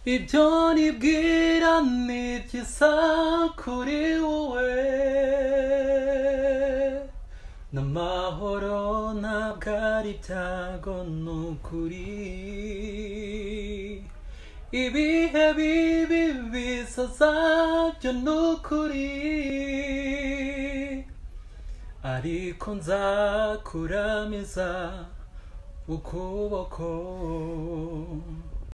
ibyo nibwira ni byiza kuri wowe n'amahoro ntabwo ari ibyago n'ukuri ibihe bibi bisaza byo n'ukuri ariko nzakuramiza ukuboko